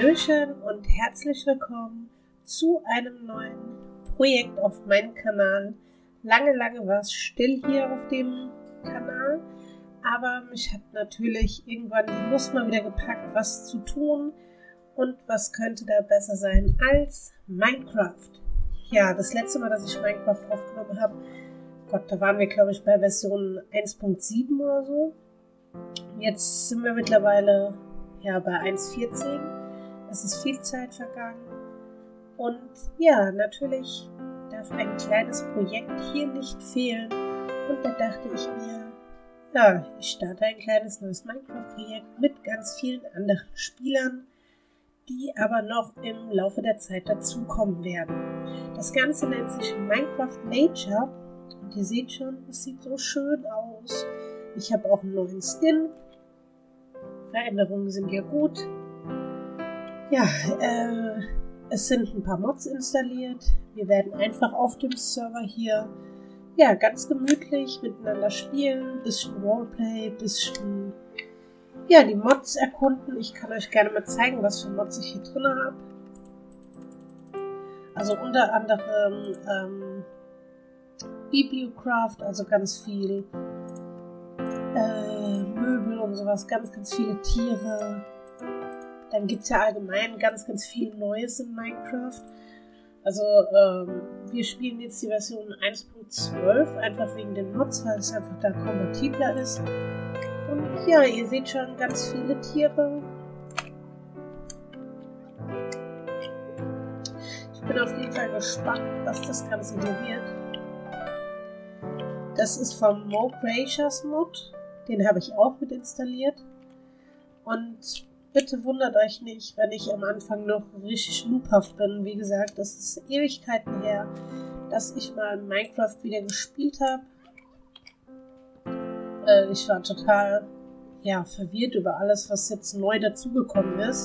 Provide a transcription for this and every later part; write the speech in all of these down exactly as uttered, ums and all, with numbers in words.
Hallöchen und herzlich willkommen zu einem neuen Projekt auf meinem Kanal. Lange, lange war es still hier auf dem Kanal, aber mich hat natürlich irgendwann die Lust mal wieder gepackt, was zu tun. Und was könnte da besser sein als Minecraft? Ja, das letzte Mal, dass ich Minecraft aufgenommen habe, Gott, da waren wir, glaube ich, bei Version eins Punkt sieben oder so. Jetzt sind wir mittlerweile ja bei eins Punkt vierzehn. Es ist viel Zeit vergangen. Und ja, natürlich darf ein kleines Projekt hier nicht fehlen. Und da dachte ich mir, ja, ich starte ein kleines neues Minecraft-Projekt mit ganz vielen anderen Spielern, die aber noch im Laufe der Zeit dazukommen werden. Das Ganze nennt sich Minecraft Nature. Und ihr seht schon, es sieht so schön aus. Ich habe auch einen neuen Skin. Veränderungen sind ja gut. Ja, äh, es sind ein paar Mods installiert. Wir werden einfach auf dem Server hier ja, ganz gemütlich miteinander spielen. Bisschen Roleplay, bisschen ja, die Mods erkunden. Ich kann euch gerne mal zeigen, was für Mods ich hier drin habe. Also unter anderem ähm, Bibliocraft, also ganz viel äh, Möbel und sowas, ganz, ganz viele Tiere. Dann gibt es ja allgemein ganz, ganz viel Neues in Minecraft. Also ähm, wir spielen jetzt die Version eins Punkt zwölf, einfach wegen den Mods, weil es einfach da kompatibler ist. Und ja, ihr seht schon ganz viele Tiere. Ich bin auf jeden Fall gespannt, was das Ganze hier wird. Das ist vom Mo Creatures Mod. Den habe ich auch mit installiert. Und bitte wundert euch nicht, wenn ich am Anfang noch richtig noobhaft bin. Wie gesagt, das ist Ewigkeiten her, dass ich mal Minecraft wieder gespielt habe. Äh, ich war total ja, verwirrt über alles, was jetzt neu dazugekommen ist.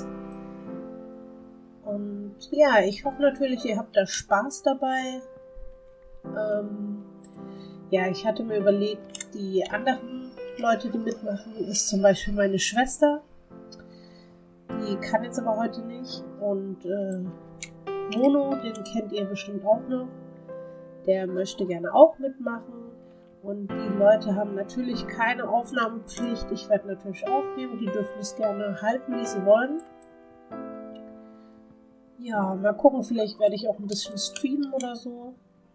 Und ja, ich hoffe natürlich, ihr habt da Spaß dabei. Ähm, ja, ich hatte mir überlegt, die anderen Leute, die mitmachen, ist zum Beispiel meine Schwester. Die kann jetzt aber heute nicht. Und äh, Mono, den kennt ihr bestimmt auch noch. Der möchte gerne auch mitmachen. Und die Leute haben natürlich keine Aufnahmepflicht. Ich werde natürlich aufnehmen. Die dürfen es gerne halten, wie sie wollen. Ja, mal gucken. Vielleicht werde ich auch ein bisschen streamen oder so.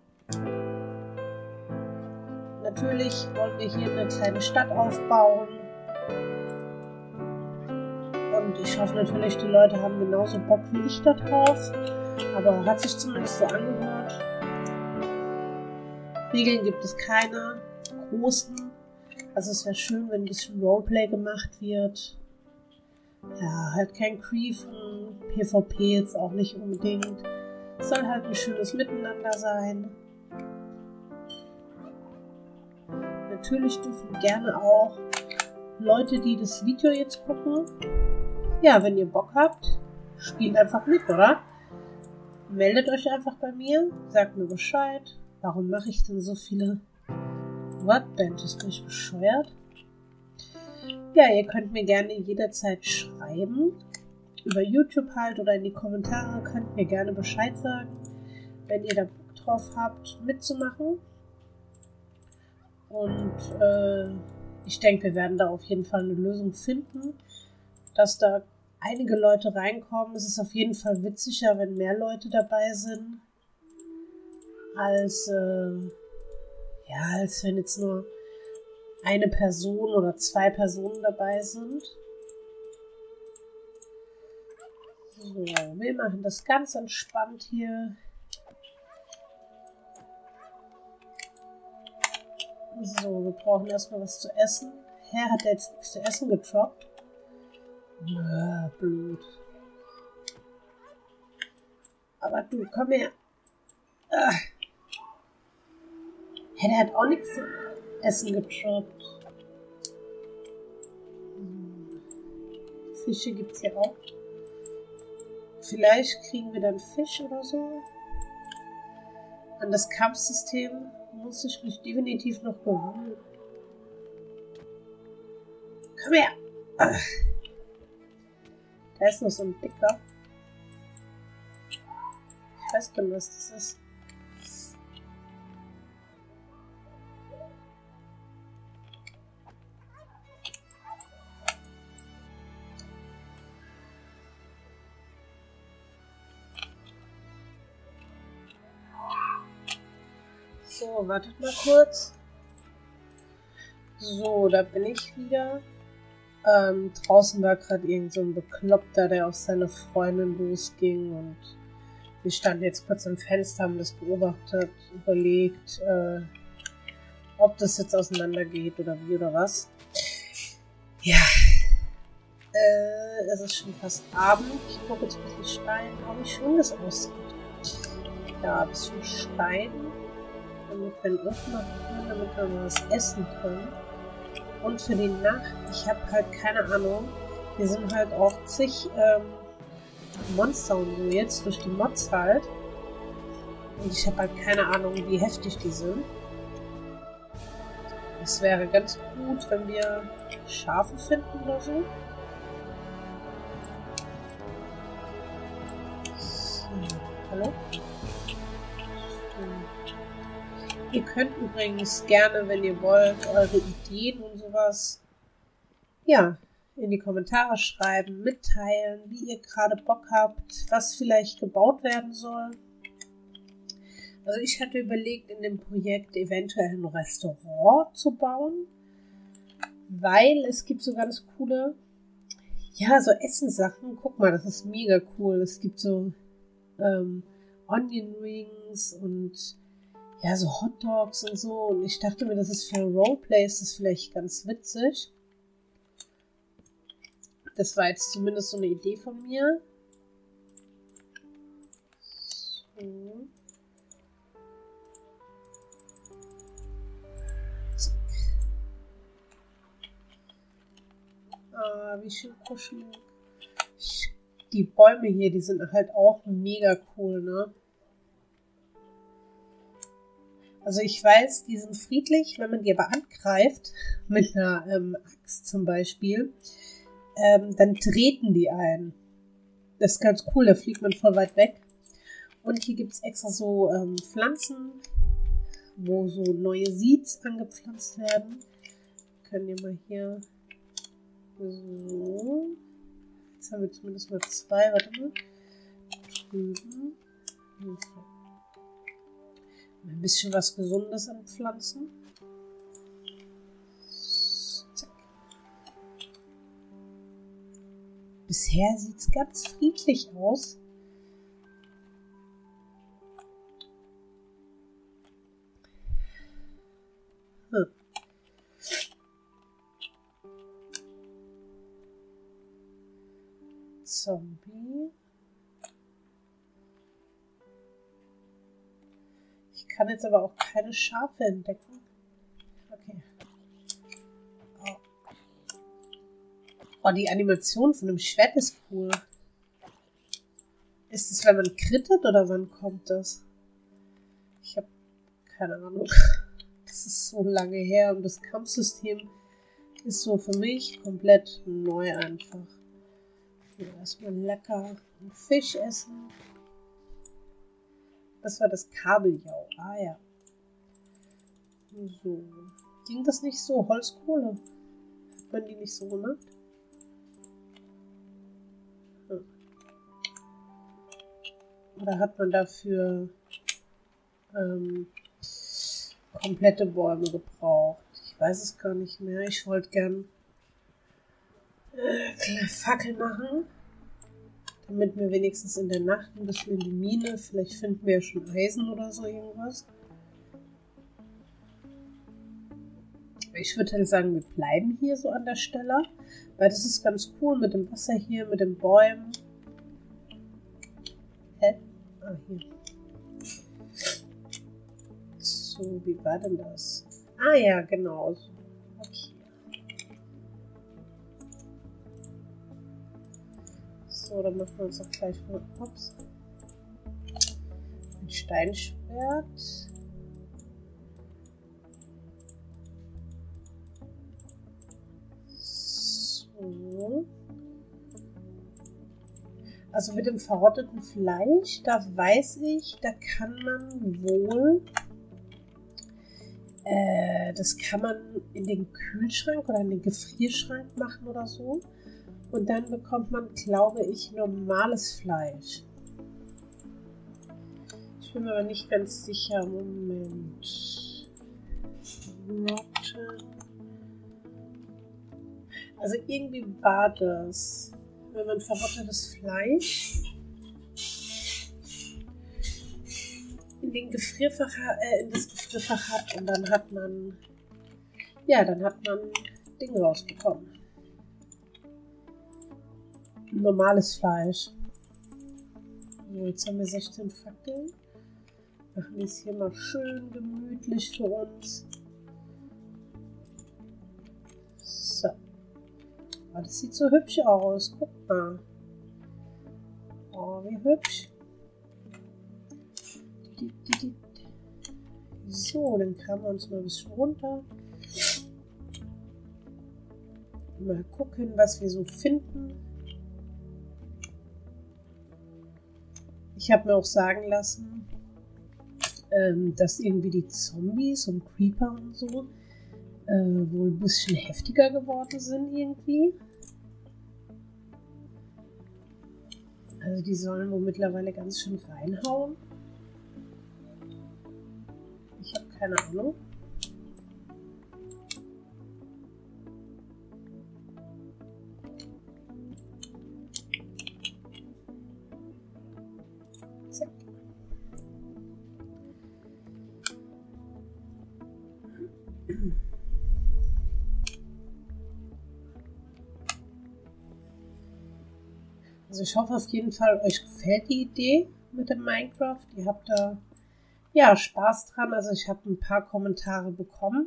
Natürlich wollen wir hier eine kleine Stadt aufbauen. Und ich hoffe natürlich, die Leute haben genauso Bock wie ich da drauf. Aber hat sich zumindest so angehört. Regeln gibt es keine großen. Also es wäre schön, wenn ein bisschen Roleplay gemacht wird. Ja, halt kein Creefen. PvP jetzt auch nicht unbedingt. Es soll halt ein schönes Miteinander sein. Natürlich dürfen gerne auch Leute, die das Video jetzt gucken, ja, wenn ihr Bock habt, spielt einfach mit, oder? Meldet euch einfach bei mir, sagt mir Bescheid. Warum mache ich denn so viele Workbenches? Bin ich bescheuert? Ja, ihr könnt mir gerne jederzeit schreiben. Über YouTube halt oder in die Kommentare könnt mir gerne Bescheid sagen, wenn ihr da Bock drauf habt, mitzumachen. Und äh, ich denke, wir werden da auf jeden Fall eine Lösung finden, dass da einige Leute reinkommen. Es ist auf jeden Fall witziger, wenn mehr Leute dabei sind, als, äh, ja, als wenn jetzt nur eine Person oder zwei Personen dabei sind. So, wir machen das ganz entspannt hier. So, wir brauchen erstmal was zu essen. Herr hat jetzt nichts zu essen getroppt. Nö, blöd. Aber du, komm her. Ah. Herr, der hat auch nichts zu essen getroppt. Hm. Fische gibt's hier auch. Vielleicht kriegen wir dann Fisch oder so. An das Kampfsystem muss ich mich definitiv noch gewöhnen. Komm her! Ach. Da ist noch so ein dicker. weiß gar nicht, was das ist. So, wartet mal kurz. So, da bin ich wieder. Ähm, draußen war gerade irgend so ein Bekloppter, der auf seine Freundin losging und wir standen jetzt kurz im Fenster, haben das beobachtet, überlegt, äh, ob das jetzt auseinandergeht oder wie oder was. Ja, äh, es ist schon fast Abend. Ich gucke jetzt ein bisschen Stein, aber wie schön das aussieht. Ja, ein bisschen Stein, damit wir einen Ofen machen können, damit wir mal was essen können. Und für die Nacht, ich habe halt keine Ahnung, hier sind halt auch zig ähm, Monster und so jetzt, durch die Mods halt. Und ich habe halt keine Ahnung, wie heftig die sind. Es wäre ganz gut, wenn wir Schafe finden oder so. So, hallo? Ihr könnt übrigens gerne, wenn ihr wollt, eure Ideen und sowas, ja, in die Kommentare schreiben, mitteilen, wie ihr gerade Bock habt, was vielleicht gebaut werden soll. Also ich hatte überlegt, in dem Projekt eventuell ein Restaurant zu bauen, weil es gibt so ganz coole, ja, so Essenssachen. Guck mal, das ist mega cool. Es gibt so ähm, Onion Rings und ja, so Hot Dogs und so. Und ich dachte mir, das ist für Roleplays, das ist vielleicht ganz witzig. Das war jetzt zumindest so eine Idee von mir. So. Zack. Ah, wie schön kuschelig. Die Bäume hier, die sind halt auch mega cool, ne? Also ich weiß, die sind friedlich, wenn man die aber angreift, mit einer ähm, Axt zum Beispiel, ähm, dann treten die ein. Das ist ganz cool, da fliegt man voll weit weg. Und hier gibt es extra so ähm, Pflanzen, wo so neue Seeds angepflanzt werden. Können wir mal hier so. Jetzt haben wir zumindest mal zwei, warte mal. Drüben. So. Ein bisschen was Gesundes an Pflanzen. Zack. Bisher sieht es ganz friedlich aus. Hm. Zombie. Ich kann jetzt aber auch keine Schafe entdecken. Okay. Oh, oh die Animation von dem Schwert ist cool. Ist es, wenn man crittet oder wann kommt das? Ich habe keine Ahnung. Das ist so lange her und das Kampfsystem ist so für mich komplett neu einfach. So, erstmal lecker einen Fisch essen. Das war das Kabeljau. Ah ja. So. Ging das nicht so? Holzkohle. Hat man die nicht so gemacht? Hm. Oder hat man dafür ähm, komplette Bäume gebraucht? Ich weiß es gar nicht mehr. Ich wollte gern äh, kleine Fackel machen. Damit wir wenigstens in der Nacht ein bisschen in die Mine, vielleicht finden wir ja schon Eisen oder so irgendwas. Ich würde halt sagen, wir bleiben hier so an der Stelle, weil das ist ganz cool mit dem Wasser hier, mit den Bäumen. Hä? Ah, hier. So, wie war denn das? Ah ja, genau. Okay. So, dann machen wir uns auch gleich mal ups, ein Steinschwert. So. Also mit dem verrotteten Fleisch, da weiß ich, da kann man wohl, äh, das kann man in den Kühlschrank oder in den Gefrierschrank machen oder so. Und dann bekommt man, glaube ich, normales Fleisch. Ich bin mir aber nicht ganz sicher. Moment. Rotten. Also irgendwie war das, wenn man verrottetes Fleisch in den Gefrierfach, äh, in das Gefrierfach hat und dann hat man, ja, dann hat man Dinge rausbekommen. Normales Fleisch. So, jetzt haben wir sechzehn Fackeln. Machen wir es hier mal schön gemütlich für uns. So. Oh, das sieht so hübsch aus. Guck mal. Oh, wie hübsch. So, dann kramen wir uns mal ein bisschen runter. Mal gucken, was wir so finden. Ich habe mir auch sagen lassen, ähm, dass irgendwie die Zombies und Creeper und so äh, wohl ein bisschen heftiger geworden sind irgendwie. Also die sollen wohl mittlerweile ganz schön reinhauen. Ich habe keine Ahnung. Zack. Also ich hoffe auf jeden Fall, euch gefällt die Idee mit dem Minecraft. Ihr habt da ja Spaß dran. Also ich habe ein paar Kommentare bekommen,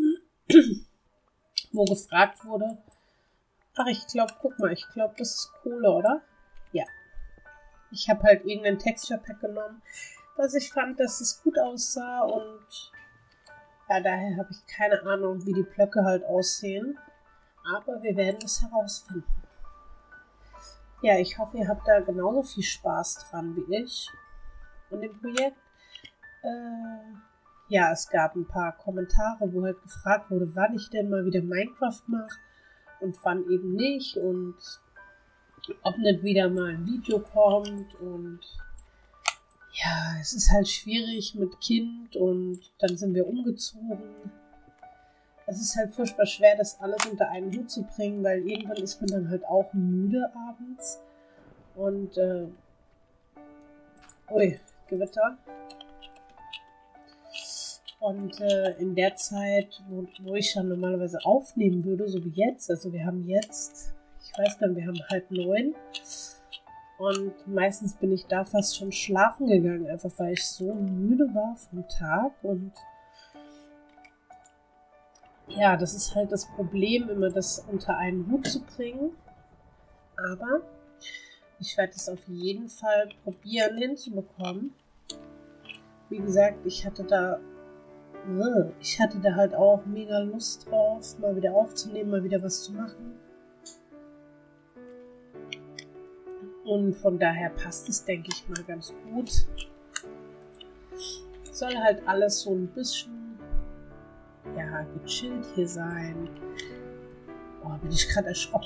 wo gefragt wurde, ach ich glaube, guck mal, ich glaube das ist Kohle, oder? Ja. Ich habe halt irgendein Texture Pack genommen, was ich fand, dass es gut aussah und ja, daher habe ich keine Ahnung, wie die Blöcke halt aussehen. Aber wir werden es herausfinden. Ja, ich hoffe, ihr habt da genauso viel Spaß dran wie ich an dem Projekt. Äh, ja, es gab ein paar Kommentare, wo halt gefragt wurde, wann ich denn mal wieder Minecraft mache und wann eben nicht und ob nicht wieder mal ein Video kommt und ja, es ist halt schwierig mit Kind und dann sind wir umgezogen. Es ist halt furchtbar schwer, das alles unter einen Hut zu bringen, weil irgendwann ist man dann halt auch müde abends. Und, äh, ui, Gewitter. Und äh, in der Zeit, wo, wo ich dann normalerweise aufnehmen würde, so wie jetzt, also wir haben jetzt, ich weiß gar nicht, wir haben halb neun. Und meistens bin ich da fast schon schlafen gegangen, einfach weil ich so müde war vom Tag und ja, das ist halt das Problem, immer das unter einen Hut zu bringen. Aber ich werde es auf jeden Fall probieren hinzubekommen. Wie gesagt, ich hatte da, ich hatte da halt auch mega Lust drauf, mal wieder aufzunehmen, mal wieder was zu machen. Und von daher passt es, denke ich mal, ganz gut. Soll halt alles so ein bisschen ja, gechillt hier sein. Oh, bin ich gerade erschrocken.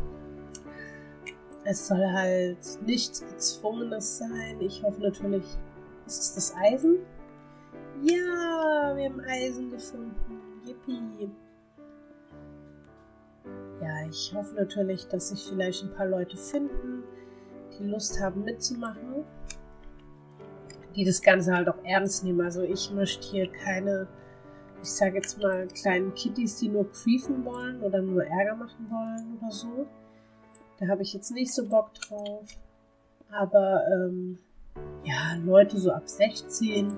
Es soll halt nichts Gezwungenes sein. Ich hoffe natürlich, ist es das Eisen? Ja, wir haben Eisen gefunden. Yippie. Ja, ich hoffe natürlich, dass sich vielleicht ein paar Leute finden, die Lust haben mitzumachen. Die das Ganze halt auch ernst nehmen. Also ich möchte hier keine, ich sage jetzt mal, kleinen Kitties, die nur creefen wollen oder nur Ärger machen wollen oder so. Da habe ich jetzt nicht so Bock drauf. Aber, ähm, ja, Leute so ab sechzehn,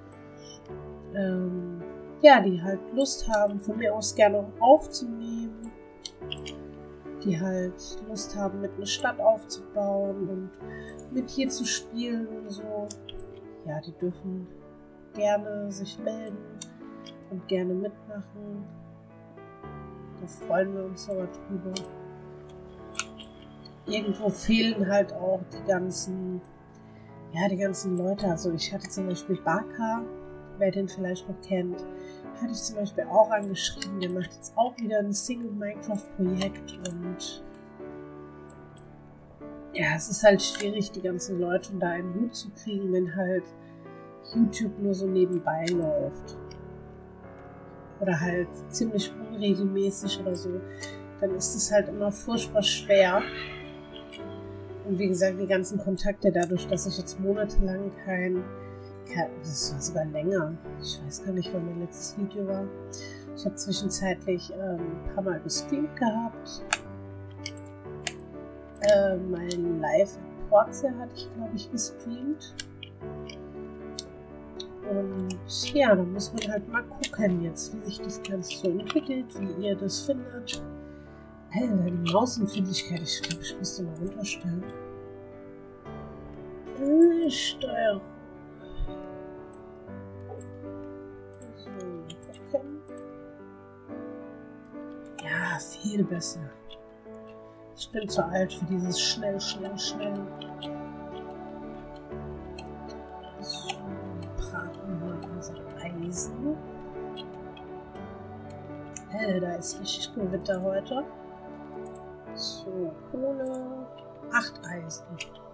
ähm, ja, die halt Lust haben, von mir aus gerne auch aufzunehmen. Die halt Lust haben, mit einer Stadt aufzubauen und mit hier zu spielen und so. Ja, die dürfen gerne sich melden und gerne mitmachen. Da freuen wir uns aber drüber. irgendwo fehlen halt auch die ganzen, ja, die ganzen Leute. Also ich hatte zum Beispiel Baka, wer den vielleicht noch kennt, hatte ich zum Beispiel auch angeschrieben. Der macht jetzt auch wieder ein Single-Minecraft-Projekt und ja, es ist halt schwierig, die ganzen Leute da einen Hut zu kriegen, wenn halt YouTube nur so nebenbei läuft. Oder halt ziemlich unregelmäßig oder so. Dann ist es halt immer furchtbar schwer. Und wie gesagt, die ganzen Kontakte, dadurch, dass ich jetzt monatelang kein, kein das war sogar länger, ich weiß gar nicht, wann mein letztes Video war. Ich habe zwischenzeitlich ähm, ein paar Mal gestreamt gehabt. Äh, mein Live in Portia hatte ich, glaube ich, gestreamt. Und ja, da muss man halt mal gucken jetzt, wie sich das Ganze so entwickelt, wie ihr das findet. Alter, die Mausempfindlichkeit, ich glaube, ich müsste mal runterstellen. Äh, Steuerung. So, gucken. Ja, viel besser. Ich bin zu alt für dieses schnell, schnell, schnell. So, braten wir unser Eisen. Alter, da ist richtig Gewitter heute. So, Kohle, acht Eisen.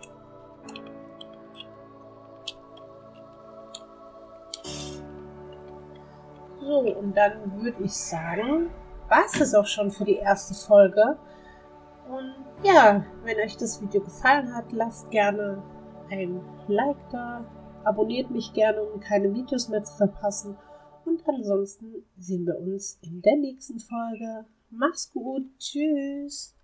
So, und dann würde ich sagen, war es das auch schon für die erste Folge. Und ja, wenn euch das Video gefallen hat, lasst gerne ein Like da, abonniert mich gerne, um keine Videos mehr zu verpassen. Und ansonsten sehen wir uns in der nächsten Folge. Macht's gut, tschüss!